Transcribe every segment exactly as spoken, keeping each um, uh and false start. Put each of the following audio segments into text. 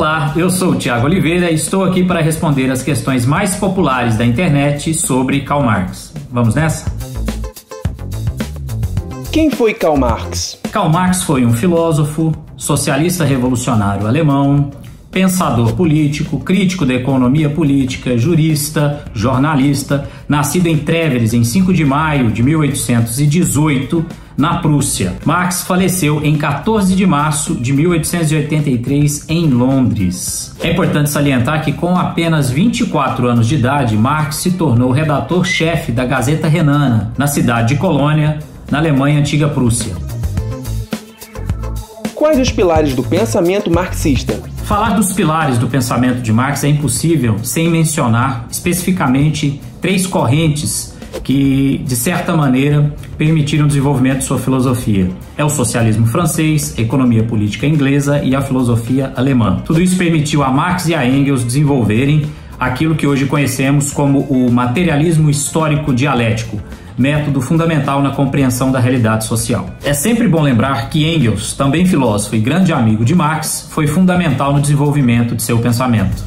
Olá, eu sou o Thiago Oliveira e estou aqui para responder as questões mais populares da internet sobre Karl Marx. Vamos nessa? Quem foi Karl Marx? Karl Marx foi um filósofo, socialista revolucionário alemão, pensador político, crítico da economia política, jurista, jornalista, nascido em Trèveris em cinco de maio de mil oitocentos e dezoito, na Prússia. Marx faleceu em quatorze de março de mil oitocentos e oitenta e três em Londres. É importante salientar que com apenas vinte e quatro anos de idade, Marx se tornou redator-chefe da Gazeta Renana, na cidade de Colônia, na Alemanha Antiga Prússia. Quais os pilares do pensamento marxista? Falar dos pilares do pensamento de Marx é impossível sem mencionar especificamente três correntes que, de certa maneira, permitiram o desenvolvimento de sua filosofia. É o socialismo francês, a economia política inglesa e a filosofia alemã. Tudo isso permitiu a Marx e a Engels desenvolverem aquilo que hoje conhecemos como o materialismo histórico dialético, método fundamental na compreensão da realidade social. É sempre bom lembrar que Engels, também filósofo e grande amigo de Marx, foi fundamental no desenvolvimento de seu pensamento.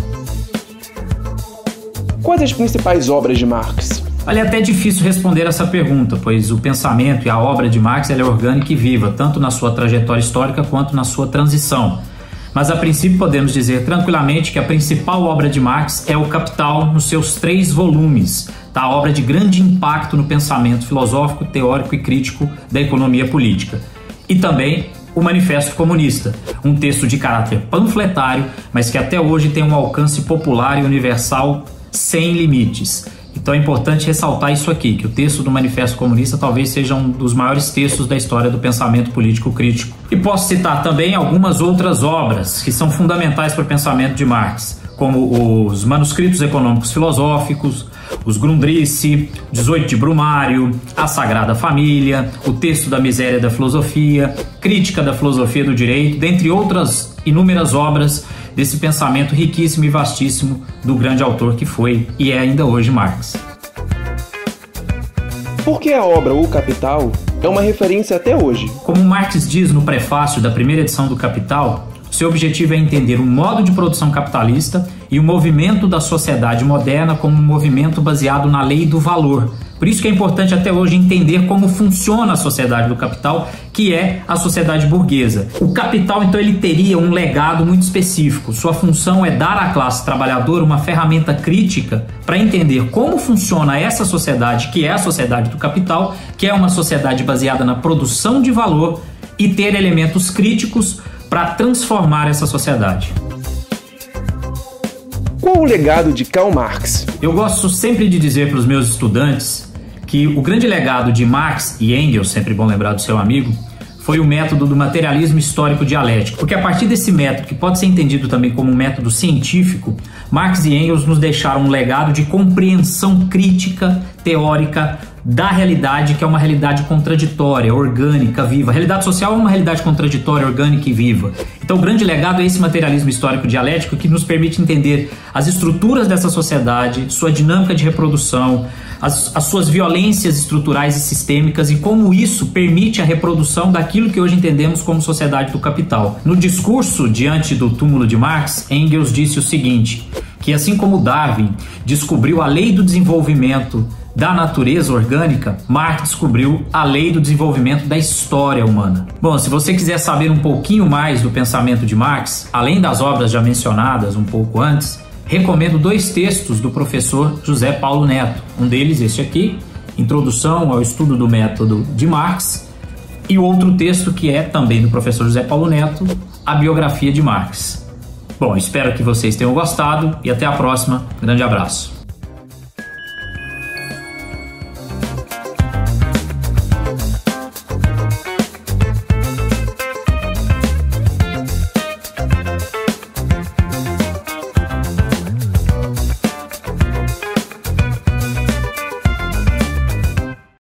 Quais as principais obras de Marx? Olha, é até difícil responder essa pergunta, pois o pensamento e a obra de Marx ela é orgânica e viva, tanto na sua trajetória histórica quanto na sua transição. Mas a princípio podemos dizer tranquilamente que a principal obra de Marx é o Capital, nos seus três volumes, tá? Obra de grande impacto no pensamento filosófico, teórico e crítico da economia política. E também o Manifesto Comunista, um texto de caráter panfletário, mas que até hoje tem um alcance popular e universal sem limites. Então é importante ressaltar isso aqui, que o texto do Manifesto Comunista talvez seja um dos maiores textos da história do pensamento político crítico. E posso citar também algumas outras obras que são fundamentais para o pensamento de Marx, como os Manuscritos Econômicos Filosóficos, os Grundrisse, dezoito de Brumário, a Sagrada Família, o Texto da Miséria da Filosofia, Crítica da Filosofia do Direito, dentre outras inúmeras obras desse pensamento riquíssimo e vastíssimo do grande autor que foi e é ainda hoje Marx. Por que a obra O Capital é uma referência até hoje? Como Marx diz no prefácio da primeira edição do Capital, seu objetivo é entender o modo de produção capitalista e o movimento da sociedade moderna como um movimento baseado na lei do valor. Por isso que é importante até hoje entender como funciona a sociedade do capital, que é a sociedade burguesa. O capital, então, ele teria um legado muito específico. Sua função é dar à classe trabalhadora uma ferramenta crítica para entender como funciona essa sociedade, que é a sociedade do capital, que é uma sociedade baseada na produção de valor, e ter elementos críticos para transformar essa sociedade. Qual o legado de Karl Marx? Eu gosto sempre de dizer para os meus estudantes que o grande legado de Marx e Engels, sempre bom lembrar do seu amigo, foi o método do materialismo histórico dialético, porque a partir desse método, que pode ser entendido também como um método científico, Marx e Engels nos deixaram um legado de compreensão crítica, teórica, da realidade, que é uma realidade contraditória, orgânica, viva. A realidade social é uma realidade contraditória, orgânica e viva. Então o grande legado é esse materialismo histórico dialético que nos permite entender as estruturas dessa sociedade, sua dinâmica de reprodução, as, as suas violências estruturais e sistêmicas e como isso permite a reprodução daquilo que hoje entendemos como sociedade do capital. No discurso diante do túmulo de Marx, Engels disse o seguinte, que assim como Darwin descobriu a lei do desenvolvimento da natureza orgânica, Marx descobriu a lei do desenvolvimento da história humana. Bom, se você quiser saber um pouquinho mais do pensamento de Marx, além das obras já mencionadas um pouco antes, recomendo dois textos do professor José Paulo Neto. Um deles, este aqui, Introdução ao Estudo do Método de Marx, e o outro texto que é também do professor José Paulo Neto, A Biografia de Marx. Bom, espero que vocês tenham gostado e até a próxima. Grande abraço.